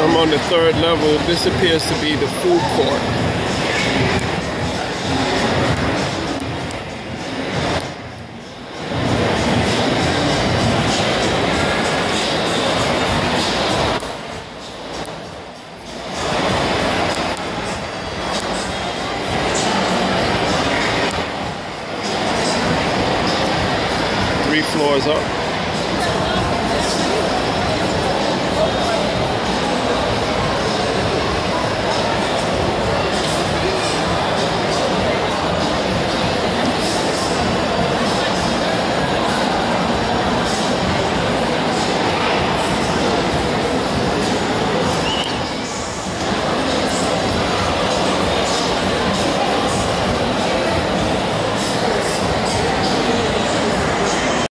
I'm on the 3rd level. This appears to be the food court. Three floors up.